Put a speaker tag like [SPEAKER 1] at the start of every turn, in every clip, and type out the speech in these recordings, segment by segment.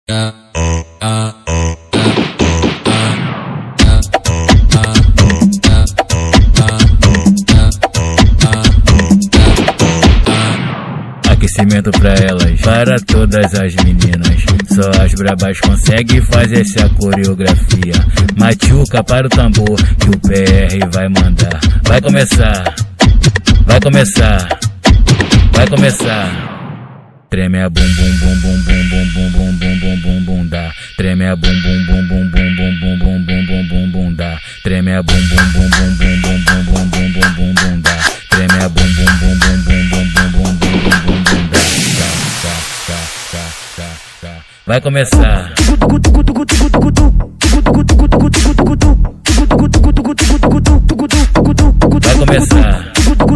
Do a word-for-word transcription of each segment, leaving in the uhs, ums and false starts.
[SPEAKER 1] Aquecimento pra elas, para todas as meninas. Só as brabas conseguem fazer essa coreografia. Machuca para o tambor que o P R vai mandar. Vai começar, vai começar, vai começar. Treme a bum bum bum bum bum bum bum bum bum bum bum bum da. Treme a bum bum bum bum bum bum bum bum bum bum bum bum da. Treme a bum bum bum bum bum bum bum bum bum bum bum bum da. Treme a bum bum bum bum bum bum bum bum bum bum bum da. Vai começar. Vai começar.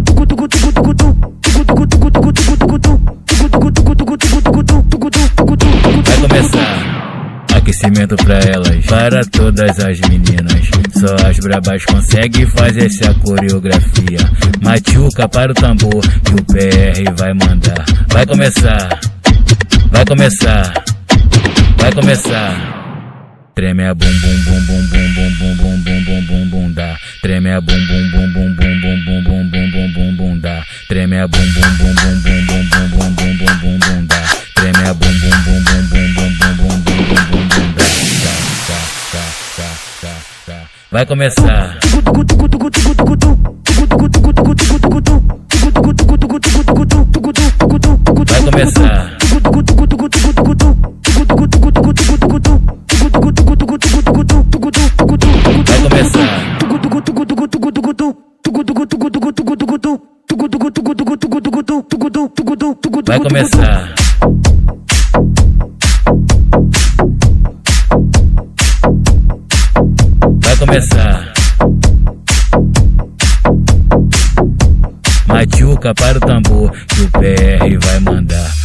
[SPEAKER 1] Vai começar. Aquecimento pra elas, para todas as meninas. Só as brabas conseguem fazer essa coreografia. Machuca para o tambor que o P R vai mandar. Vai começar, vai começar, vai começar. Treme a bum bum bum bum bum bum bum bum bum bum bum bum da. Treme a bum bum bum bum bum bum bum bum bum bum bum bum da. Treme a bum bum bum bum bum bum bum bum bum bum bum bum da. Treme a bum bum bum bum bum bum bum bum bum bum bum da. Vai começar. Vai começar. Vai começar. Vai começar. Vai começar. Machuca para o tambor que o P R vai mandar.